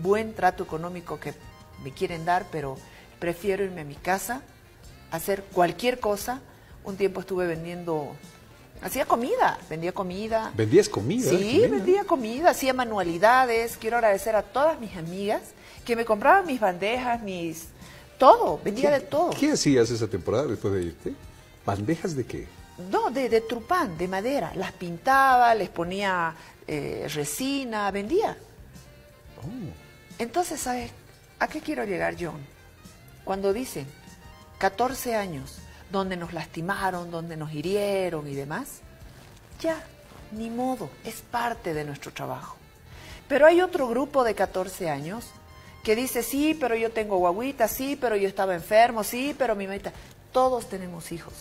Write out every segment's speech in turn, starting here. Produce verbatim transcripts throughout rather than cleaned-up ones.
buen trato económico que me quieren dar, pero prefiero irme a mi casa, hacer cualquier cosa. Un tiempo estuve vendiendo, hacía comida, vendía comida. ¿Vendías comida? Sí, Jimena? vendía comida, hacía manualidades. Quiero agradecer a todas mis amigas que me compraban mis bandejas, mis... todo, vendía de todo. ¿Qué hacías esa temporada después de irte? ¿Bandejas de qué? No, de, de trupán, de madera. Las pintaba, les ponía eh, resina, vendía. Oh. Entonces, ¿sabes a qué quiero llegar, John? Cuando dicen catorce años, donde nos lastimaron, donde nos hirieron y demás, ya, ni modo, es parte de nuestro trabajo. Pero hay otro grupo de catorce años que dice, sí, pero yo tengo guaguita, sí, pero yo estaba enfermo, sí, pero mi mamita... Todos tenemos hijos.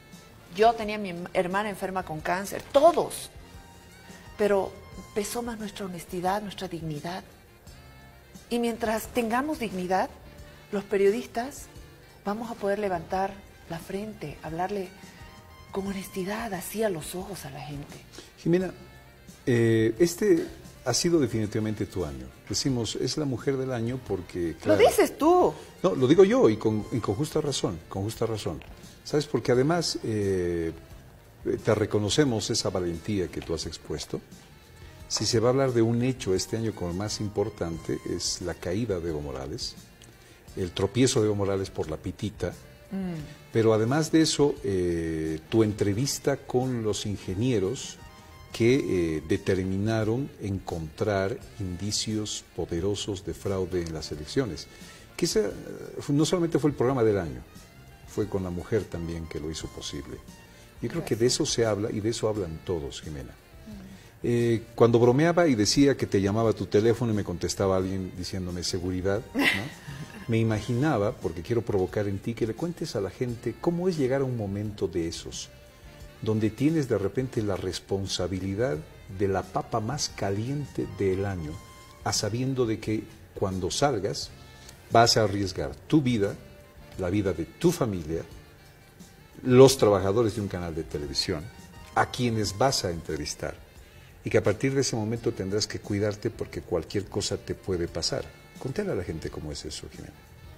Yo tenía a mi hermana enferma con cáncer, todos. Pero pesó más nuestra honestidad, nuestra dignidad. Y mientras tengamos dignidad, los periodistas vamos a poder levantar la frente, hablarle con honestidad, así a los ojos a la gente. Jimena, eh, este ha sido definitivamente tu año. Decimos, es la mujer del año porque... Claro, lo dices tú. No, lo digo yo y con, y con justa razón, con justa razón. ¿Sabes? Porque además eh, te reconocemos esa valentía que tú has expuesto. Si se va a hablar de un hecho este año como el más importante, es la caída de Evo Morales, el tropiezo de Evo Morales por la pitita, mm. pero además de eso, eh, tu entrevista con los ingenieros que eh, determinaron encontrar indicios poderosos de fraude en las elecciones. Que esa, no solamente fue el programa del año, fue con la mujer también que lo hizo posible. Yo creo que de eso se habla y de eso hablan todos, Jimena. Eh, cuando bromeaba y decía que te llamaba a tu teléfono y me contestaba alguien diciéndome seguridad, ¿no? Me imaginaba, porque quiero provocar en ti, que le cuentes a la gente cómo es llegar a un momento de esos, donde tienes de repente la responsabilidad de la papa más caliente del año, a sabiendo de que cuando salgas vas a arriesgar tu vida, la vida de tu familia, los trabajadores de un canal de televisión, a quienes vas a entrevistar, y que a partir de ese momento tendrás que cuidarte porque cualquier cosa te puede pasar. Contale a la gente cómo es eso, Jimena.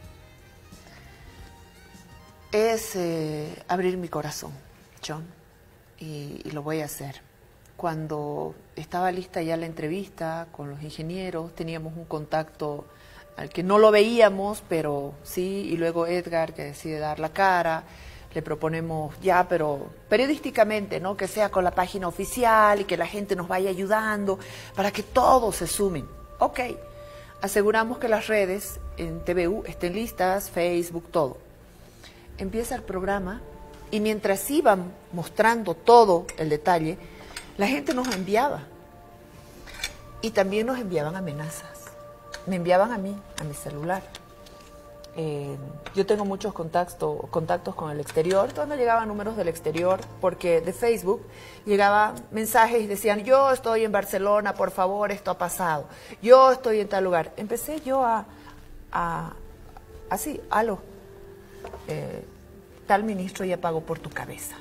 Es eh, abrir mi corazón, John, y, y lo voy a hacer. Cuando estaba lista ya la entrevista con los ingenieros, teníamos un contacto al que no lo veíamos, pero sí, y luego Edgar, que decide dar la cara, le proponemos ya, pero periodísticamente, ¿no? Que sea con la página oficial y que la gente nos vaya ayudando para que todos se sumen. Ok, aseguramos que las redes en T V U estén listas, Facebook, todo. Empieza el programa y mientras iban mostrando todo el detalle, la gente nos enviaba. Y también nos enviaban amenazas. Me enviaban a mí, a mi celular. Eh, yo tengo muchos contactos, contactos con el exterior, entonces me llegaban números del exterior, porque de Facebook llegaban mensajes y decían, yo estoy en Barcelona, por favor, esto ha pasado, yo estoy en tal lugar. Empecé yo a, a así, aló, eh, tal ministro ya pagó por tu cabeza.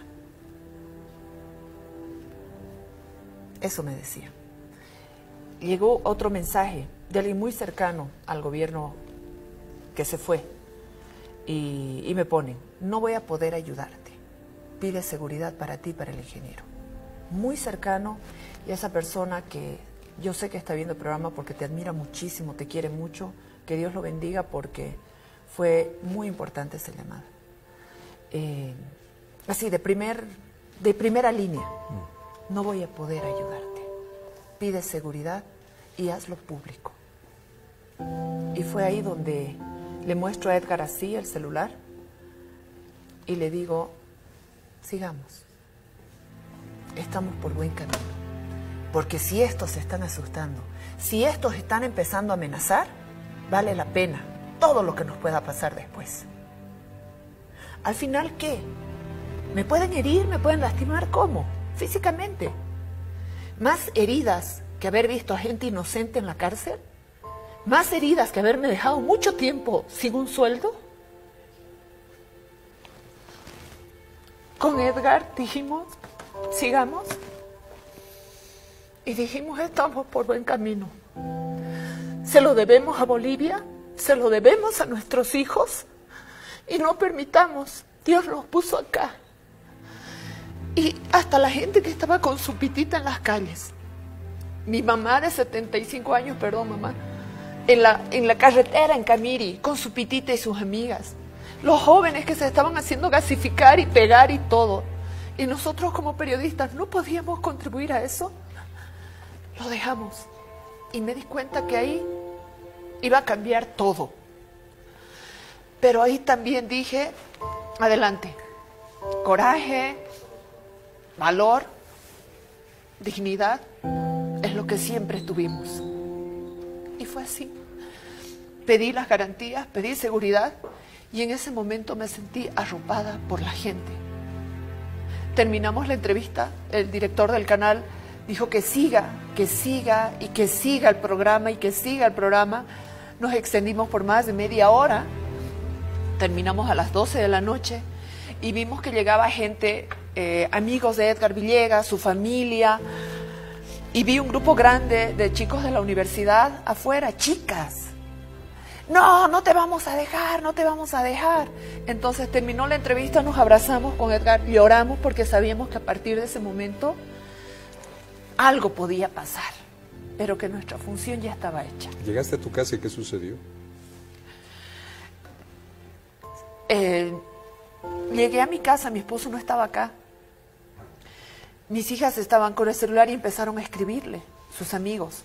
Eso me decía. Llegó otro mensaje de alguien muy cercano al gobierno que se fue, y, y me ponen, no voy a poder ayudarte, pide seguridad para ti y para el ingeniero. Muy cercano, y a esa persona que yo sé que está viendo el programa porque te admira muchísimo, te quiere mucho, que Dios lo bendiga porque fue muy importante esa llamada. Eh, así, de, primer, de primera línea, no voy a poder ayudarte, pide seguridad y hazlo público. Y fue ahí donde le muestro a Edgar así el celular y le digo, sigamos, estamos por buen camino, porque si estos se están asustando, si estos están empezando a amenazar, vale la pena todo lo que nos pueda pasar después. Al final, ¿qué? ¿Me pueden herir? ¿Me pueden lastimar? ¿Cómo? Físicamente. ¿Más heridas que haber visto a gente inocente en la cárcel? ¿Más heridas que haberme dejado mucho tiempo sin un sueldo? Con Edgar dijimos, sigamos. Y dijimos, estamos por buen camino. se lo debemos a Bolivia, se lo debemos a nuestros hijos y no permitamos, Dios los puso acá. Y hasta la gente que estaba con su pitita en las calles. Mi mamá de setenta y cinco años, perdón mamá, en la, en la carretera en Camiri, con su pitita y sus amigas. Los jóvenes que se estaban haciendo gasificar y pegar y todo. Y nosotros como periodistas no podíamos contribuir a eso. Lo dejamos. Y me di cuenta que ahí iba a cambiar todo. Pero ahí también dije, adelante, coraje, valor, dignidad, es lo que siempre tuvimos. Y fue así. Pedí las garantías, pedí seguridad y en ese momento me sentí arropada por la gente. Terminamos la entrevista, el director del canal dijo que siga, que siga y que siga el programa y que siga el programa. Nos extendimos por más de media hora, terminamos a las doce de la noche y vimos que llegaba gente, eh, amigos de Edgar Villegas, su familia, y vi un grupo grande de chicos de la universidad afuera, chicas. No, no te vamos a dejar, no te vamos a dejar. Entonces terminó la entrevista, nos abrazamos con Edgar, lloramos porque sabíamos que a partir de ese momento algo podía pasar, pero que nuestra función ya estaba hecha. ¿Llegaste a tu casa y qué sucedió? Eh, llegué a mi casa, mi esposo no estaba acá. Mis hijas estaban con el celular y empezaron a escribirle, sus amigos.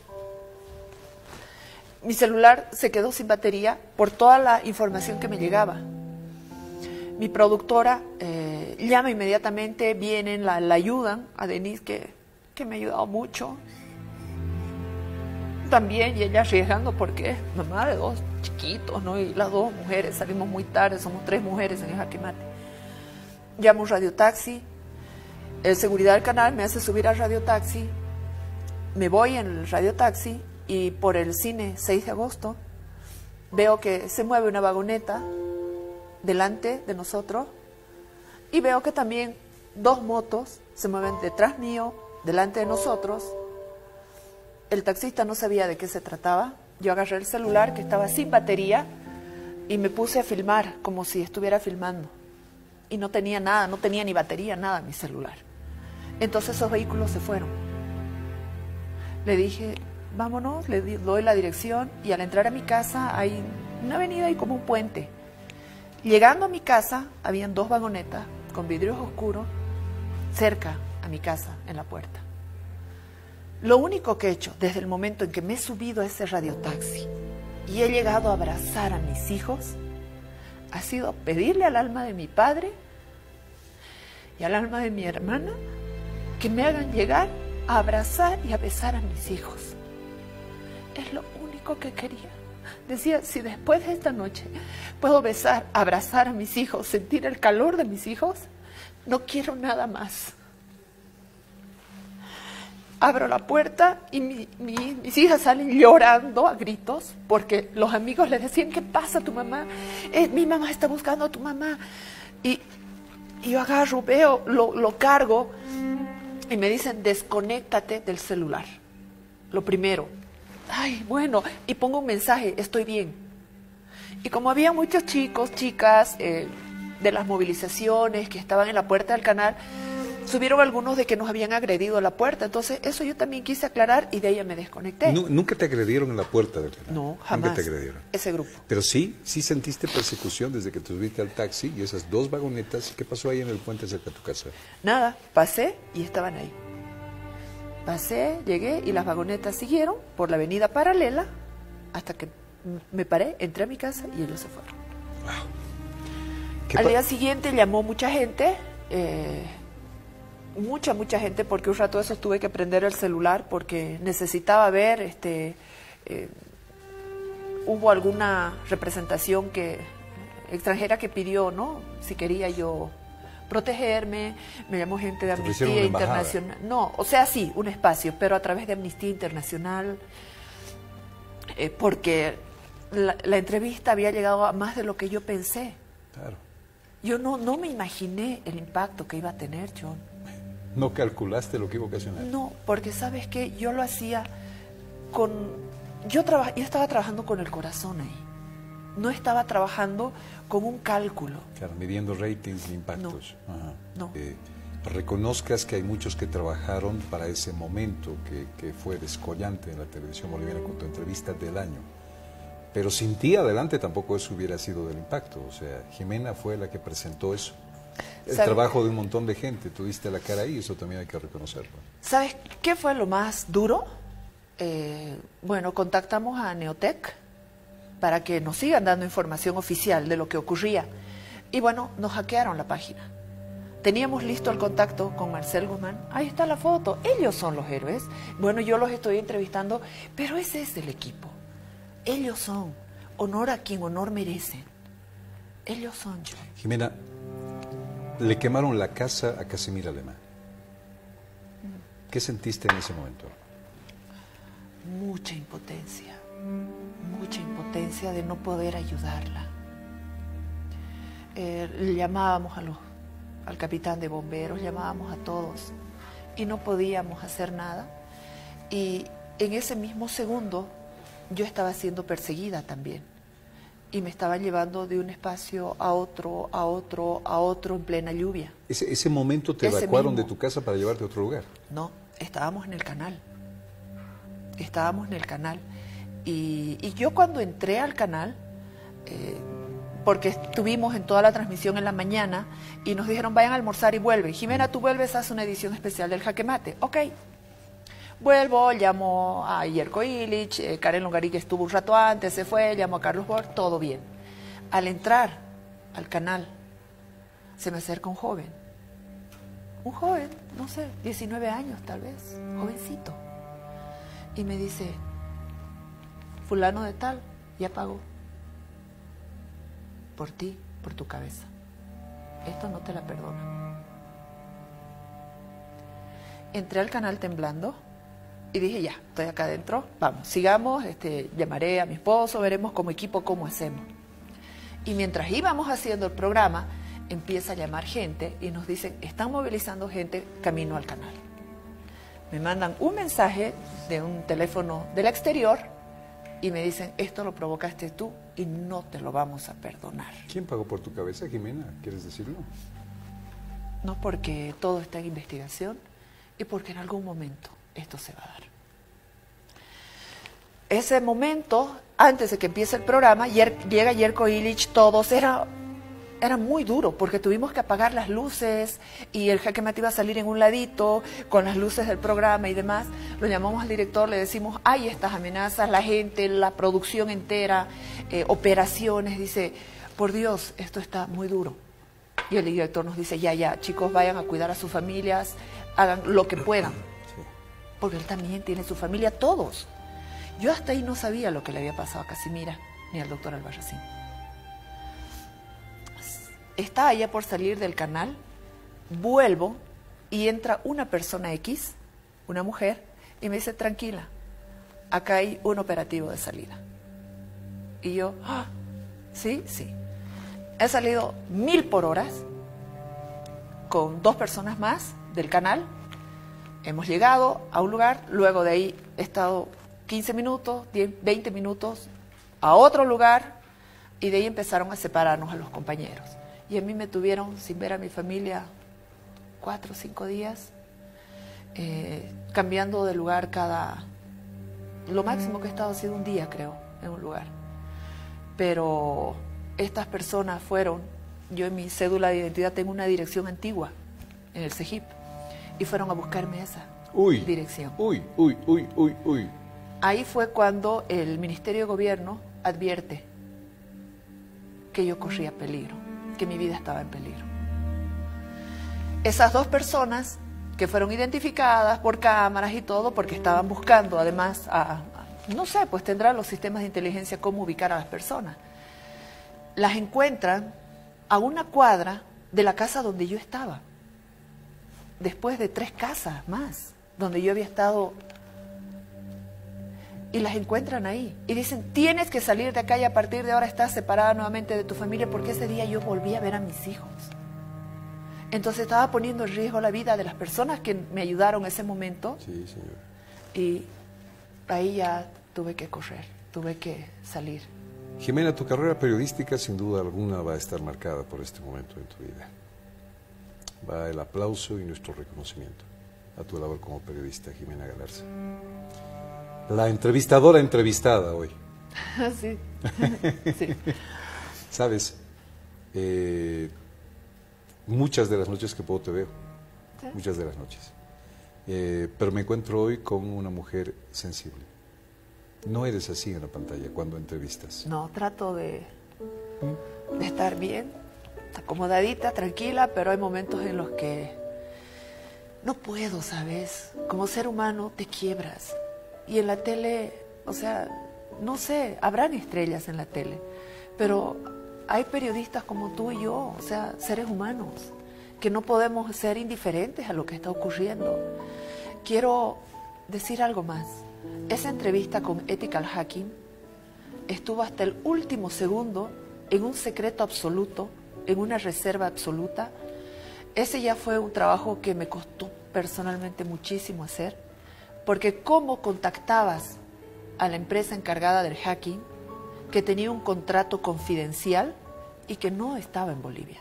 Mi celular se quedó sin batería por toda la información que me llegaba. Mi productora eh, llama inmediatamente, vienen, la, la ayudan a Denise, que, que me ha ayudado mucho. También, y ella arriesgando porque es mamá de dos chiquitos, ¿no? Y las dos mujeres, salimos muy tarde, somos tres mujeres en el jaque mate. Llamo un radiotaxi, el seguridad del canal me hace subir al radiotaxi, me voy en el radiotaxi y por el cine seis de agosto veo que se mueve una vagoneta delante de nosotros y veo que también dos motos se mueven detrás mío, delante de nosotros. El taxista no sabía de qué se trataba. Yo agarré el celular que estaba sin batería y me puse a filmar como si estuviera filmando. Y no tenía nada, no tenía ni batería, nada mi celular. Entonces esos vehículos se fueron. Le dije, vámonos, le doy la dirección y al entrar a mi casa hay una avenida y como un puente. Llegando a mi casa, habían dos vagonetas con vidrios oscuros cerca a mi casa, en la puerta. Lo único que he hecho desde el momento en que me he subido a ese radiotaxi y he llegado a abrazar a mis hijos ha sido pedirle al alma de mi padre y al alma de mi hermana que me hagan llegar a abrazar y a besar a mis hijos. Es lo único que quería. Decía, si después de esta noche puedo besar, abrazar a mis hijos, sentir el calor de mis hijos, no quiero nada más. Abro la puerta y mi, mi, mis hijas salen llorando a gritos porque los amigos les decían, ¿qué pasa tu mamá? Eh, mi mamá está buscando a tu mamá. Y, y yo agarro, veo, lo, lo cargo y me dicen, desconéctate del celular. Lo primero. Ay, bueno, y pongo un mensaje, estoy bien. Y como había muchos chicos, chicas eh, de las movilizaciones que estaban en la puerta del canal, subieron algunos de que nos habían agredido a la puerta. Entonces eso yo también quise aclarar y de ella me desconecté. ¿Nunca te agredieron en la puerta del canal? No, jamás. Nunca te agredieron. Ese grupo. Pero sí, sí sentiste persecución desde que te subiste al taxi y esas dos vagonetas. ¿Qué pasó ahí en el puente cerca de tu casa? Nada, pasé y estaban ahí. Pasé, llegué y las vagonetas siguieron por la avenida paralela hasta que me paré, entré a mi casa y ellos se fueron. Wow. Al día siguiente llamó mucha gente, eh, mucha, mucha gente, porque un rato de eso tuve que prender el celular porque necesitaba ver, este, eh, hubo alguna representación que extranjera que pidió, ¿no? Si quería yo protegerme, me llamó gente de Amnistía Internacional. No, o sea, sí, un espacio, pero a través de Amnistía Internacional, eh, porque la, la entrevista había llegado a más de lo que yo pensé. Claro. Yo no, no me imaginé el impacto que iba a tener, John. ¿No calculaste lo que iba a ocasionar? No, porque sabes que yo lo hacía con yo, traba, yo estaba trabajando con el corazón ahí. No estaba trabajando con un cálculo. Claro, midiendo ratings e impactos. No, Ajá. no. Eh, reconozcas que hay muchos que trabajaron para ese momento que, que fue descollante en la televisión boliviana con tu entrevista del año. Pero sin ti adelante tampoco eso hubiera sido del impacto. O sea, Jimena fue la que presentó eso. El ¿Sabe? trabajo de un montón de gente. Tuviste la cara ahí, eso también hay que reconocerlo. ¿Sabes qué fue lo más duro? Eh, bueno, contactamos a Neotec para que nos sigan dando información oficial de lo que ocurría. Y bueno, nos hackearon la página. Teníamos listo el contacto con Marcel Guzmán. Ahí está la foto. Ellos son los héroes. Bueno, yo los estoy entrevistando, pero ese es el equipo. Ellos son. Honor a quien honor merecen. Ellos son yo. Jimena, le quemaron la casa a Casimira Alemán. ¿Qué sentiste en ese momento? Mucha impotencia. Mucha impotencia de no poder ayudarla. Eh, le llamábamos a los, al capitán de bomberos, llamábamos a todos y no podíamos hacer nada. Y en ese mismo segundo yo estaba siendo perseguida también y me estaban llevando de un espacio a otro, a otro, a otro en plena lluvia. Ese, ese momento te Ese evacuaron mismo. de tu casa para llevarte a otro lugar. No, estábamos en el canal. Estábamos en el canal. Y, y yo cuando entré al canal, eh, porque estuvimos en toda la transmisión en la mañana y nos dijeron vayan a almorzar y vuelven. Jimena, tú vuelves, haz una edición especial del Jaque Mate. Ok. Vuelvo, llamo a Jerko Illich, eh, Karen Longarí que estuvo un rato antes, se fue, llamo a Carlos Bor, todo bien. Al entrar al canal, se me acerca un joven. Un joven, no sé, diecinueve años tal vez, jovencito. Y me dice, fulano de tal, ya pagó. Por ti, por tu cabeza. Esto no te la perdona. Entré al canal temblando y dije, ya, estoy acá adentro, vamos, sigamos, este, llamaré a mi esposo, veremos como equipo cómo hacemos. Y mientras íbamos haciendo el programa, empieza a llamar gente y nos dicen, están movilizando gente camino al canal. Me mandan un mensaje de un teléfono del exterior y me dicen, esto lo provocaste tú y no te lo vamos a perdonar. ¿Quién pagó por tu cabeza, Jimena? ¿Quieres decirlo? No, porque todo está en investigación y porque en algún momento esto se va a dar. Ese momento, antes de que empiece el programa, llega Jerko Illich, todos, era, era muy duro porque tuvimos que apagar las luces y el Jaque Mate iba a salir en un ladito con las luces del programa y demás. Lo llamamos al director, le decimos, hay estas amenazas, la gente, la producción entera, eh, operaciones, dice, por Dios, esto está muy duro. Y el director nos dice, ya, ya, chicos, vayan a cuidar a sus familias, hagan lo que puedan. Porque él también tiene su familia, todos. Yo hasta ahí no sabía lo que le había pasado a Casimira, ni al doctor Albarracín. Estaba ya por salir del canal, vuelvo y entra una persona X, una mujer, y me dice, tranquila, acá hay un operativo de salida. Y yo, ¿ah? Sí, sí. He salido mil por horas con dos personas más del canal. Hemos llegado a un lugar, luego de ahí he estado quince minutos, diez, veinte minutos a otro lugar y de ahí empezaron a separarnos a los compañeros. Y a mí me tuvieron sin ver a mi familia cuatro o cinco días, eh, cambiando de lugar cada... Lo máximo que he estado ha sido un día, creo, en un lugar. Pero estas personas fueron, yo en mi cédula de identidad tengo una dirección antigua en el CEGIP, y fueron a buscarme esa uy, dirección. Uy, uy, uy, uy, uy. Ahí fue cuando el Ministerio de Gobierno advierte que yo corría peligro, que mi vida estaba en peligro. Esas dos personas que fueron identificadas por cámaras y todo, porque estaban buscando además, a, a, no sé, pues tendrán los sistemas de inteligencia cómo ubicar a las personas. Las encuentran a una cuadra de la casa donde yo estaba, después de tres casas más, donde yo había estado, y las encuentran ahí, y dicen, tienes que salir de acá y a partir de ahora estás separada nuevamente de tu familia, porque ese día yo volví a ver a mis hijos. Entonces estaba poniendo en riesgo la vida de las personas que me ayudaron en ese momento. Sí, señor. Y ahí ya tuve que correr, tuve que salir. Jimena, tu carrera periodística sin duda alguna va a estar marcada por este momento en tu vida. Va el aplauso y nuestro reconocimiento a tu labor como periodista, Jimena Galarza. La entrevistadora entrevistada hoy. Sí, sí. Sabes, eh, muchas de las noches que puedo te veo, ¿sí? Muchas de las noches. Eh, pero me encuentro hoy con una mujer sensible. No eres así en la pantalla cuando entrevistas. No, trato de, de estar bien, acomodadita, tranquila, pero hay momentos en los que no puedo, ¿sabes? Como ser humano te quiebras. Y en la tele, o sea, no sé, habrán estrellas en la tele, pero hay periodistas como tú y yo, o sea, seres humanos, que no podemos ser indiferentes a lo que está ocurriendo. Quiero decir algo más. Esa entrevista con Ethical Hacking estuvo hasta el último segundo en un secreto absoluto, en una reserva absoluta. Ese ya fue un trabajo que me costó personalmente muchísimo hacer, porque cómo contactabas a la empresa encargada del hacking, que tenía un contrato confidencial y que no estaba en Bolivia.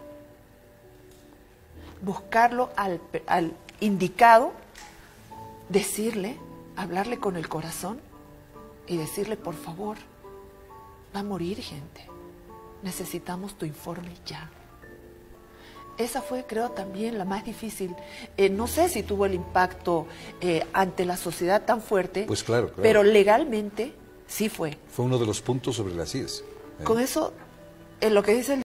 Buscarlo al, al indicado, decirle, hablarle con el corazón y decirle, por favor, va a morir gente, necesitamos tu informe ya. Esa fue, creo, también la más difícil. Eh, no sé si tuvo el impacto eh, ante la sociedad tan fuerte, pues claro, claro, pero legalmente sí fue. Fue uno de los puntos sobre las I E S. ¿eh? Con eso, en lo que dice el